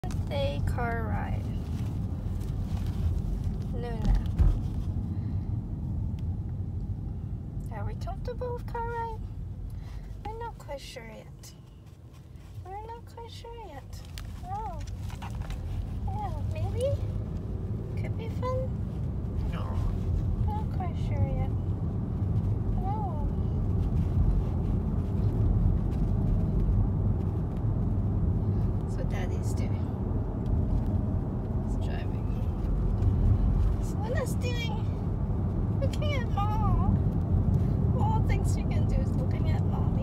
Day car ride. Luna. Are we comfortable with car ride? We're not quite sure yet. We're not quite sure yet. Oh. Yeah, maybe? Could be fun? No. Not quite sure yet. Oh. That's what Daddy's doing. He's driving. That's what Luna's doing. Looking at Mom. All things she can do is looking at Mommy.